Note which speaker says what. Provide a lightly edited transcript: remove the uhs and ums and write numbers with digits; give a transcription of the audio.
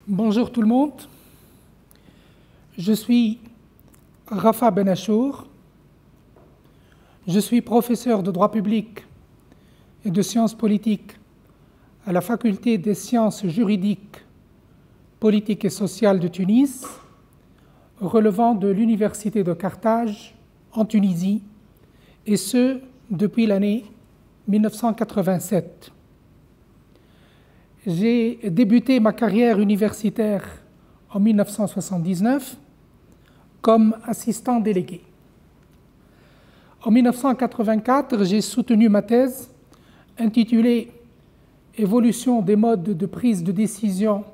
Speaker 1: Bonjour tout le monde, je suis Rafa Benachour, je suis professeur de droit public et de sciences politiques à la faculté des sciences juridiques, politiques et sociales de Tunis, relevant de l'université de Carthage en Tunisie, et ce depuis l'année 1987. J'ai débuté ma carrière universitaire en 1979 comme assistant délégué. En 1984, j'ai soutenu ma thèse intitulée « Évolution des modes de prise de décision